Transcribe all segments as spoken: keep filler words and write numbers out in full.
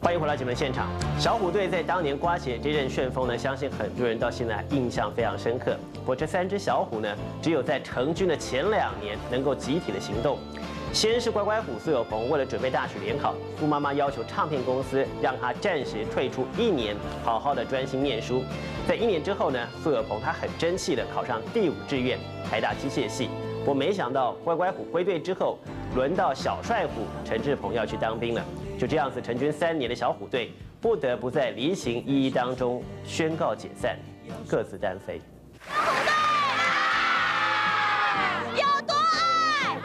欢迎回到节目现场。小虎队在当年刮起这阵旋风呢，相信很多人到现在印象非常深刻。不过这三只小虎呢，只有在成军的前两年能够集体的行动。先是乖乖虎苏有朋为了准备大学联考，苏妈妈要求唱片公司让他暂时退出一年，好好的专心念书。在一年之后呢，苏有朋他很争气的考上第五志愿台大机械系。我没想到乖乖虎归队之后，轮到小帅虎陈志朋要去当兵了。就这样子，成军三年的小虎队不得不在离行一一当中宣告解散，各自单飞。 有多爱？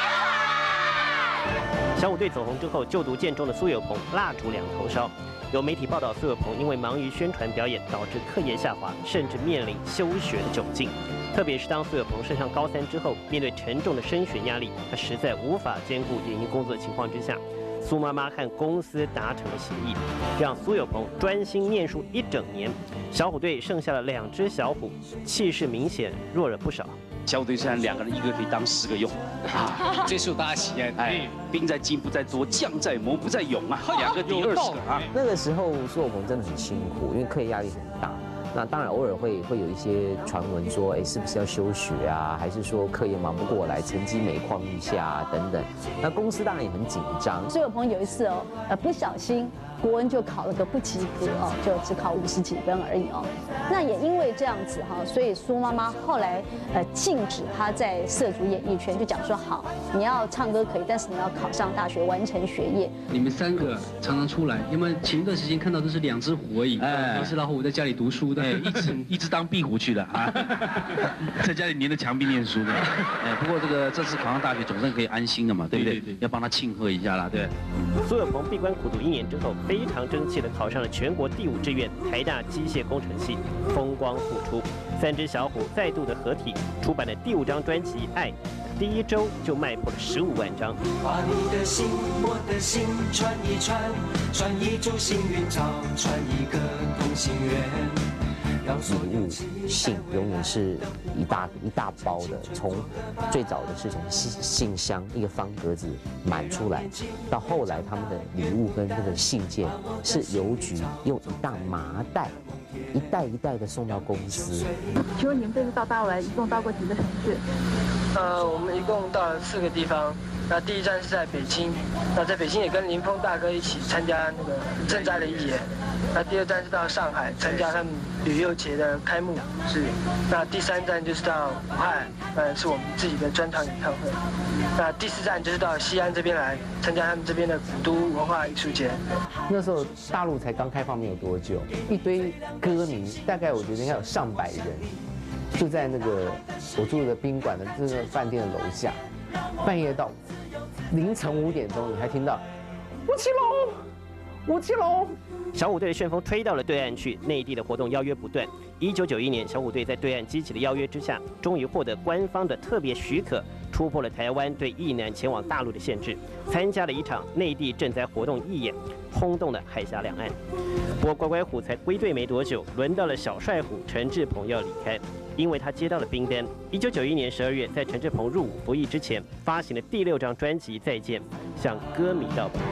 小虎队走红之后，就读建中的苏有朋蜡烛两头烧。有媒体报道，苏有朋因为忙于宣传表演，导致课业下滑，甚至面临休学的窘境。特别是当苏有朋升上高三之后，面对沉重的升学压力，他实在无法兼顾演艺工作的情况之下。苏妈妈和公司达成了协议，让苏有朋专心念书一整年。小虎队剩下了两只小虎，气势明显弱了不少。 小虎队虽然两个人一个可以当十个用， 啊，最受大家喜爱。 哎，兵在精不在多，将在谋不在勇啊，两个敌二十个啊。 那个时候苏有朋真的很辛苦，因为课业压力很大。那当然偶尔会会有一些传闻说，哎，是不是要休学啊？还是说课业忙不过来，成绩每况愈下啊等等。那公司当然也很紧张。 苏有朋有一次哦，呃，不小心国文就考了个不及格哦，就只考五十几分而已哦。那也因为这样子哈，所以苏妈妈后来呃禁止他在涉足演艺圈，就讲说好，你要唱歌可以，但是你要考上大学，完成学业。 你们三个常常出来，因为前一段时间看到都是两只虎而已， 哎， 都是老虎在家里读书的。 哎，一直一直当壁虎去的啊，在家里黏着墙壁念书的。哎，不过这个这次考上大学，总算可以安心了嘛，对不对？对对，要帮他庆贺一下啦，对。 苏有朋闭关苦读一年之后，非常争气的考上了全国第五志愿台大机械工程系，风光复出。三只小虎再度的合体，出版的第五张专辑《爱》，第一周就卖破了十五万张。 把你的心，我的心串一串，串一株幸运草，串一个同心圆。 礼物信永远是一大一大包的，从最早的是从信信箱一个方格子满出来，到后来他们的礼物跟那个信件是邮局用一大麻袋，一袋一袋的送到公司。 请问你们这次到大陆来，一共到过几个城市？ 呃，我们一共到了四个地方。那第一站是在北京，那在北京也跟林峰大哥一起参加那个赈灾的义演。那第二站是到上海参加他们旅游节的开幕式。那第三站就是到武汉，呃，是我们自己的专场演唱会。那第四站就是到西安这边来参加他们这边的古都文化艺术节。 那时候大陆才刚开放没有多久，一堆歌迷，大概我觉得应该有上百人，就在那个我住的宾馆的这个饭店的楼下，半夜到凌晨五点钟，你还听到吴奇隆，吴奇隆。 小虎队的旋风吹到了对岸去，内地的活动邀约不断。一九九一年，小虎队在对岸激起的邀约之下，终于获得官方的特别许可，突破了台湾对艺男前往大陆的限制，参加了一场内地赈灾活动义演，轰动了海峡两岸。不过乖乖虎才归队没多久，轮到了小帅虎陈志朋要离开，因为他接到了兵单。一九九一年十二月，在陈志朋入伍服役之前，发行了第六张专辑《再见》，向歌迷道别。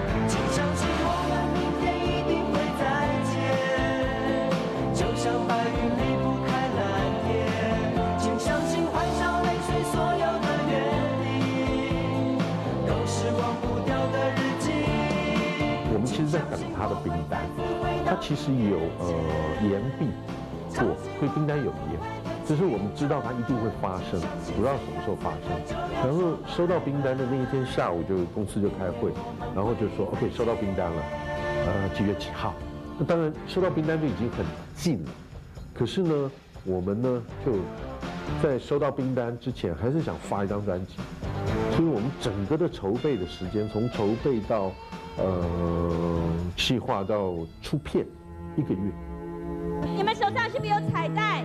像白云离不开蓝天，请相信欢笑泪水所有的约定，都是忘不掉的日记。 我们其实在等他的兵单，他其实有呃延毕过，所以兵单有延，只是我们知道它一定会发生，不知道什么时候发生。然后收到兵单的那一天下午，就公司就开会，然后就说 OK 收到兵单了，呃几月几号。那当然，收到兵单就已经很近了。可是呢，我们呢就在收到兵单之前，还是想发一张专辑。所以我们整个的筹备的时间，从筹备到呃企划到出片，一个月。 你们手上是不是有彩带？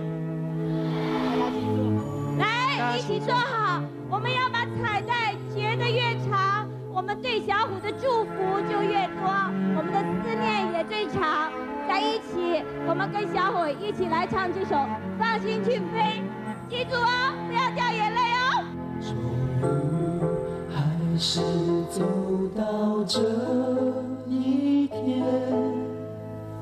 来，一起说好，我们要把彩带结得越长，我们对小虎的祝福就越多，我们的思念也最长。在一起，我们跟小虎一起来唱这首《放心去飞》，记住哦，不要掉眼泪哦。 终于还是走到这一天。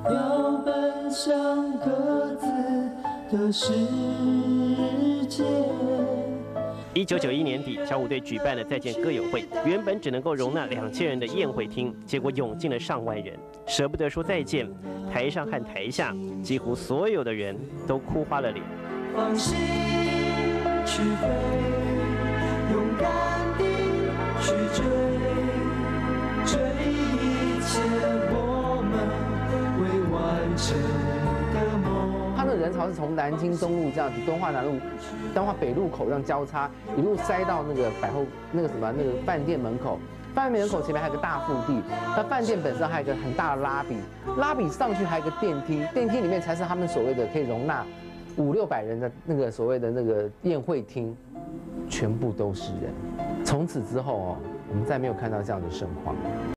要奔向各自的世界。 一九九一年底，小虎队举办了再见歌友会，原本只能够容纳两千人的宴会厅，结果涌进了上万人，舍不得说再见。台上和台下，几乎所有的人都哭花了脸。 放心去飞，勇敢地去追，追一切我们未完成的梦。 他的人潮是从南京东路这样子，敦化南路、敦化北路口这样交叉，一路塞到那个百货那个什么那个饭店门口。饭店门口前面还有个大腹地，那饭店本身还有一个很大的拉比，拉比上去还有一个电梯，电梯里面才是他们所谓的可以容纳五六百人的那个所谓的那个宴会厅，全部都是人。从此之后哦，我们再没有看到这样的盛况。